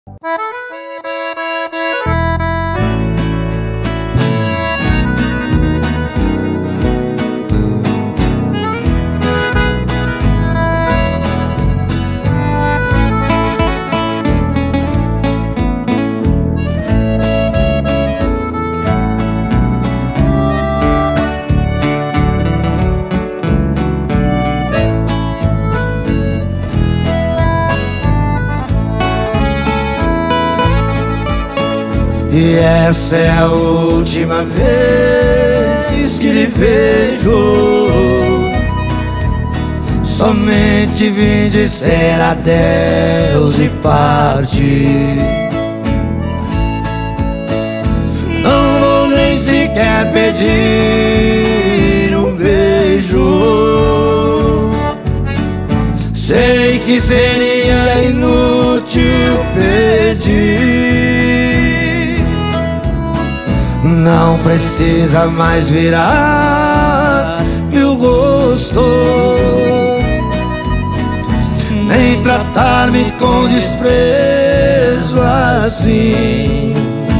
E essa é a última vez que lhe vejo. Somente vim dizer adeus e partir. Não vou nem sequer pedir um beijo. Sei que seria inútil pedir. Não precisa mais virar meu rosto, nem tratar-me com desprezo assim.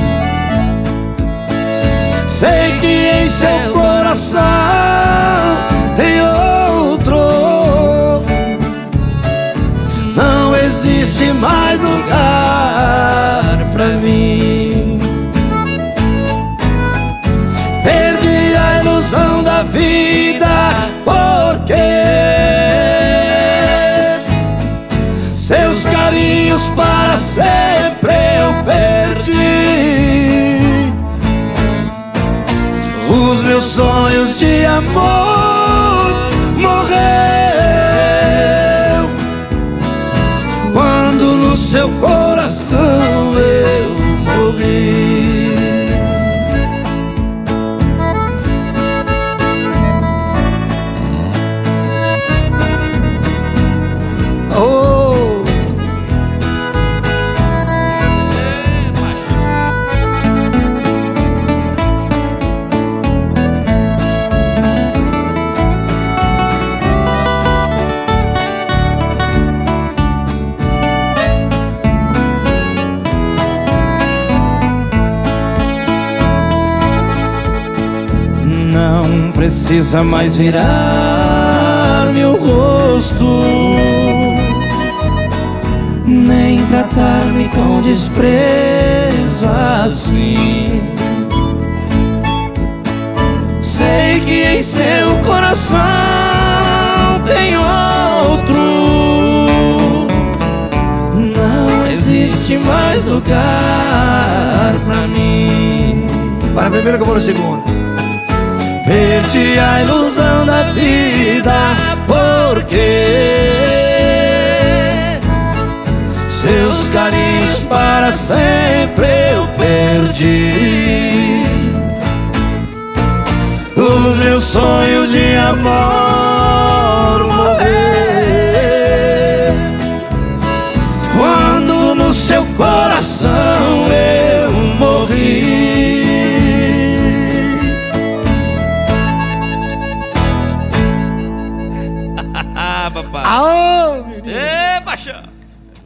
Sei que em seu coração tem outro. Não existe mais lugar pra mim. Perdi a ilusão da vida, porque seus carinhos para sempre eu perdi. Os meus sonhos de amor morreu quando no seu coração eu morri. Não precisa mais virar meu rosto, nem tratar-me com desprezo assim. Sei que em seu coração tem outro. Não existe mais lugar pra mim. Para a primeira que eu vou no segundo. Perdi a ilusão da vida, porque seus carinhos para sempre eu perdi. Os meus sonhos de amor